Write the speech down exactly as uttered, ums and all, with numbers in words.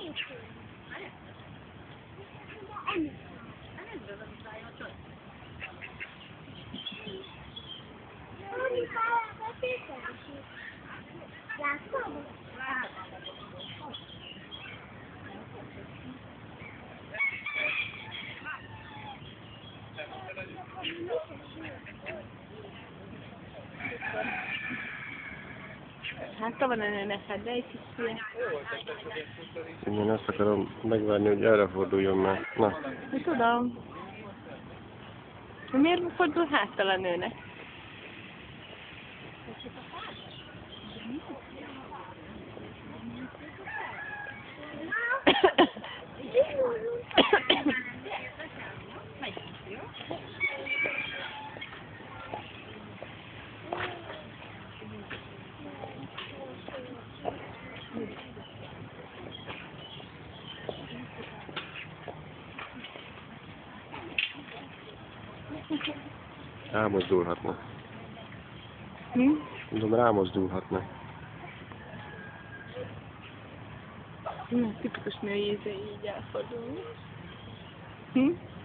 Hát van a nőnek, hát de egy kis fia. Én azt akarom megvárni, hogy erre forduljon már. Na. Hát tudom. De miért fordul háttal a nőnek? Rámozdulhatna. Hm? Mondom, rámozdulhatna. Hm, tipikus női íze így elfordulni. Hm?